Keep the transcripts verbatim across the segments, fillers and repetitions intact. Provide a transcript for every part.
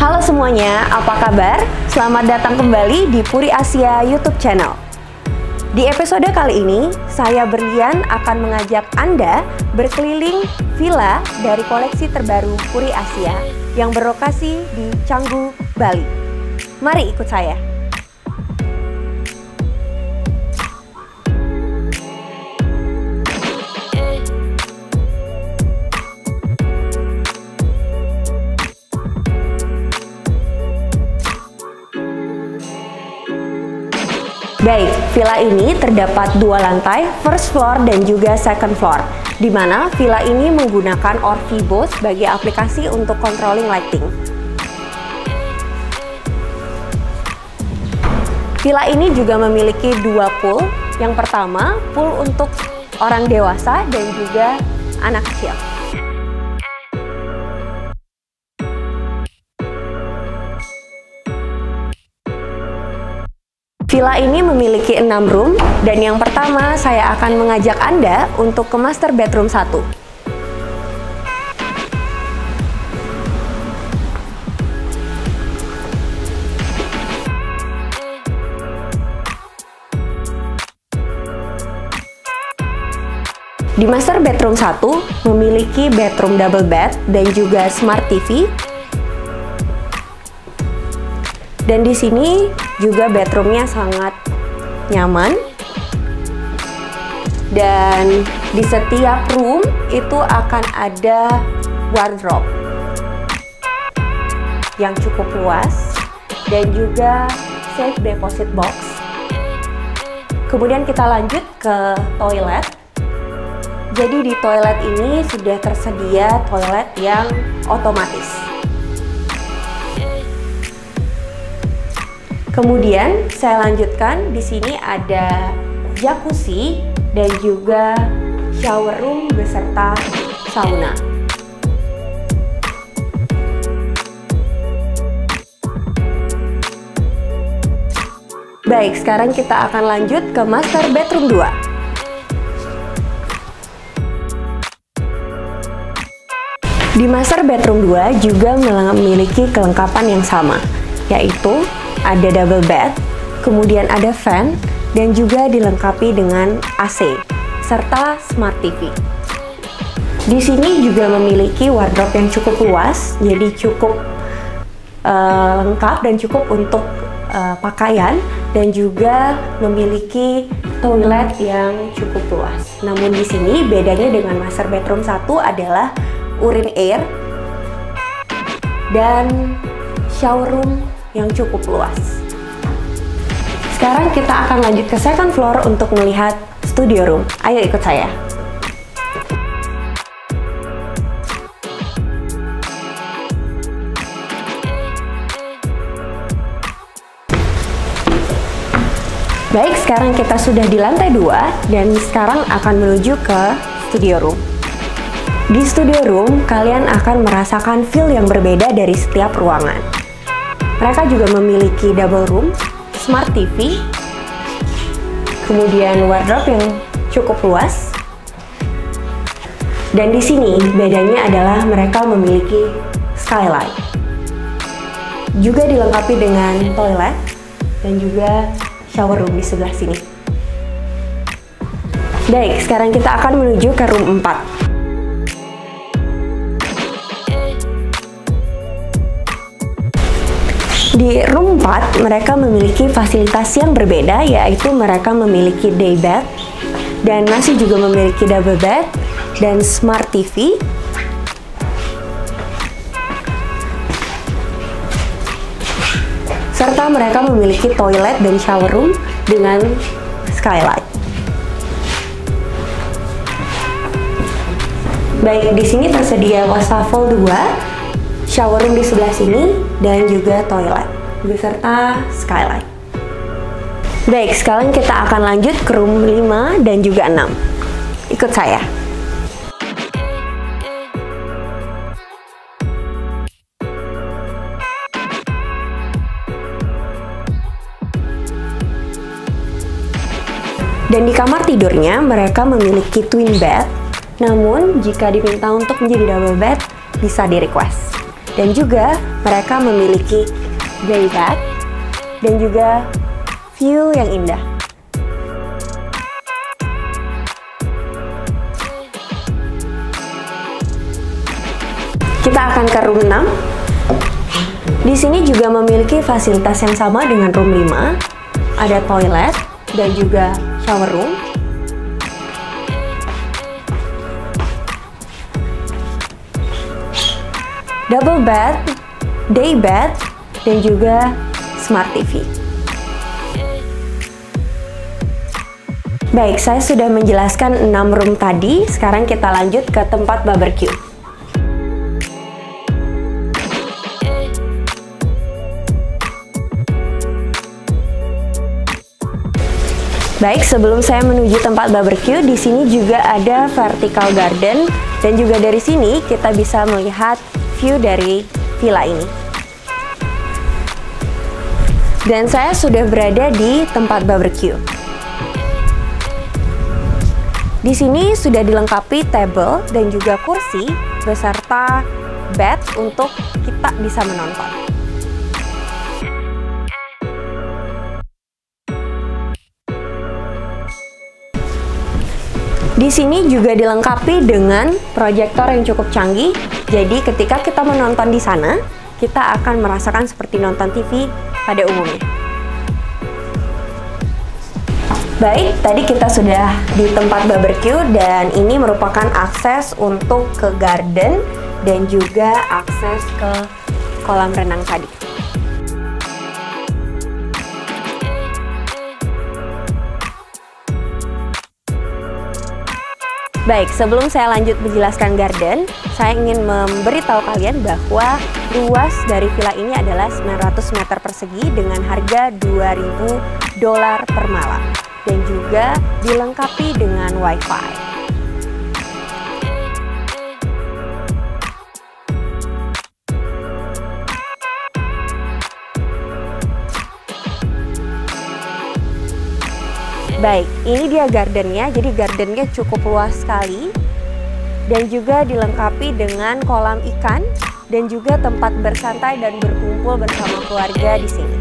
Halo semuanya, apa kabar? Selamat datang kembali di Puri Asia YouTube channel. Di episode kali ini, saya Berlian akan mengajak Anda berkeliling villa dari koleksi terbaru Puri Asia yang berlokasi di Canggu, Bali. Mari ikut saya. Baik, villa ini terdapat dua lantai, first floor dan juga second floor, di mana villa ini menggunakan Orvibo sebagai aplikasi untuk controlling lighting. Villa ini juga memiliki dua pool. Yang pertama, pool untuk orang dewasa dan juga anak kecil. Villa ini memiliki enam room, dan yang pertama saya akan mengajak Anda untuk ke master bedroom satu. Di master bedroom satu memiliki bedroom double bed dan juga smart T V. Dan di sini juga bedroomnya sangat nyaman. Dan di setiap room itu akan ada wardrobe yang cukup luas dan juga safe deposit box. Kemudian kita lanjut ke toilet. Jadi di toilet ini sudah tersedia toilet yang otomatis. Kemudian saya lanjutkan, di sini ada jacuzzi dan juga shower room beserta sauna. Baik, sekarang kita akan lanjut ke master bedroom dua. Di master bedroom dua juga memiliki kelengkapan yang sama, yaitu ada double bed, kemudian ada fan, dan juga dilengkapi dengan A C serta smart T V. Di sini juga memiliki wardrobe yang cukup luas, jadi cukup uh, lengkap dan cukup untuk uh, pakaian, dan juga memiliki toilet yang cukup luas. Namun di sini bedanya dengan master bedroom satu adalah urine air dan shower room yang cukup luas. Sekarang kita akan lanjut ke second floor untuk melihat studio room. Ayo ikut saya. Baik, sekarang kita sudah di lantai dua dan sekarang akan menuju ke studio room. Di studio room, kalian akan merasakan feel yang berbeda dari setiap ruangan. Mereka juga memiliki double room, smart T V, kemudian wardrobe yang cukup luas. Dan di sini bedanya adalah mereka memiliki skylight. Juga dilengkapi dengan toilet dan juga shower room di sebelah sini. Baik, sekarang kita akan menuju ke room empat. Di room empat, mereka memiliki fasilitas yang berbeda, yaitu mereka memiliki day bed, dan masih juga memiliki double bed, dan smart T V. Serta mereka memiliki toilet dan shower room dengan skylight. Baik, di sini tersedia wastafel dua, shower room di sebelah sini, dan juga toilet beserta skylight. Baik, sekarang kita akan lanjut ke room lima dan juga enam. Ikut saya. Dan di kamar tidurnya mereka memiliki twin bed, namun jika diminta untuk menjadi double bed bisa di request. Dan juga mereka memiliki bay bath dan juga view yang indah. Kita akan ke room enam. Di sini juga memiliki fasilitas yang sama dengan room lima. Ada toilet dan juga shower room. Double bed, day bed, dan juga smart T V. Baik, saya sudah menjelaskan enam room tadi. Sekarang kita lanjut ke tempat barbecue. Baik, sebelum saya menuju tempat barbecue, di sini juga ada vertical garden dan juga dari sini kita bisa melihat view dari villa ini. Dan saya sudah berada di tempat barbecue. Di sini sudah dilengkapi table dan juga kursi beserta bed untuk kita bisa menonton. Di sini juga dilengkapi dengan proyektor yang cukup canggih. Jadi ketika kita menonton di sana, kita akan merasakan seperti nonton T V pada umumnya. Baik, tadi kita sudah di tempat barbecue dan ini merupakan akses untuk ke garden dan juga akses ke kolam renang tadi. Baik, sebelum saya lanjut menjelaskan garden, saya ingin memberitahu kalian bahwa luas dari villa ini adalah sembilan ratus meter persegi dengan harga dua ribu dolar per malam dan juga dilengkapi dengan wifi. Baik, ini dia gardennya. Jadi gardennya cukup luas sekali dan juga dilengkapi dengan kolam ikan dan juga tempat bersantai dan berkumpul bersama keluarga di sini.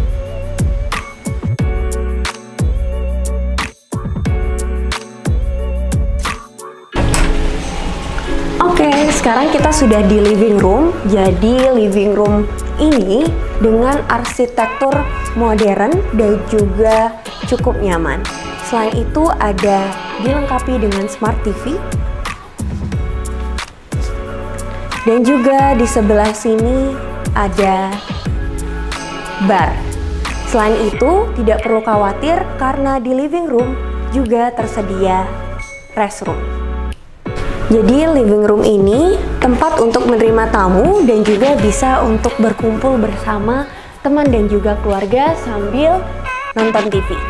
Oke, sekarang kita sudah di living room. Jadi living room ini dengan arsitektur modern dan juga cukup nyaman. Selain itu ada dilengkapi dengan smart T V. Dan juga di sebelah sini ada bar. Selain itu tidak perlu khawatir karena di living room juga tersedia restroom. Jadi living room ini tempat untuk menerima tamu dan juga bisa untuk berkumpul bersama teman dan juga keluarga sambil nonton T V.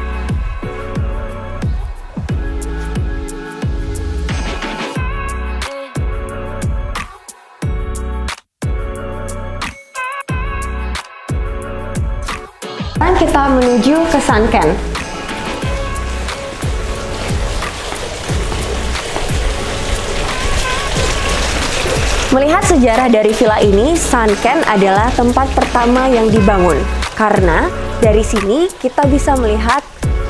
Sekarang kita menuju ke Sunken. Melihat sejarah dari villa ini, Sunken adalah tempat pertama yang dibangun. Karena dari sini kita bisa melihat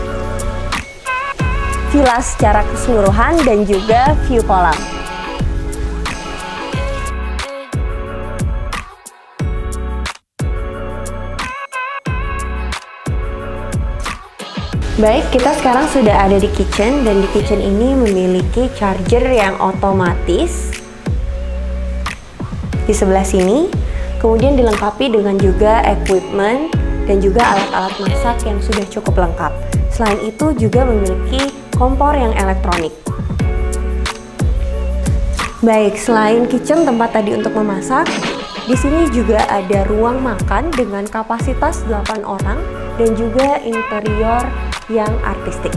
villa secara keseluruhan dan juga view kolam. Baik, kita sekarang sudah ada di kitchen dan di kitchen ini memiliki charger yang otomatis di sebelah sini. Kemudian dilengkapi dengan juga equipment dan juga alat-alat masak yang sudah cukup lengkap. Selain itu juga memiliki kompor yang elektronik. Baik, selain kitchen tempat tadi untuk memasak, di sini juga ada ruang makan dengan kapasitas delapan orang dan juga interior yang artistik.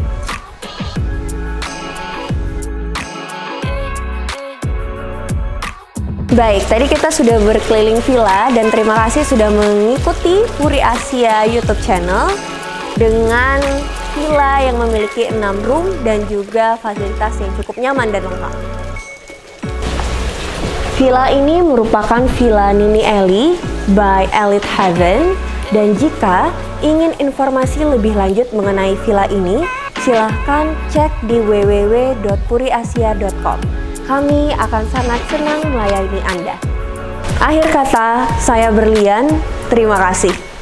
Baik, tadi kita sudah berkeliling villa dan terima kasih sudah mengikuti Puri Asia YouTube channel dengan villa yang memiliki enam room dan juga fasilitas yang cukup nyaman dan lengkap. Villa ini merupakan Villa Nini Eli by Elite Haven, dan jika ingin informasi lebih lanjut mengenai villa ini, silahkan cek di w w w dot puriasia dot com. Kami akan sangat senang melayani Anda. Akhir kata, saya Berlian, terima kasih.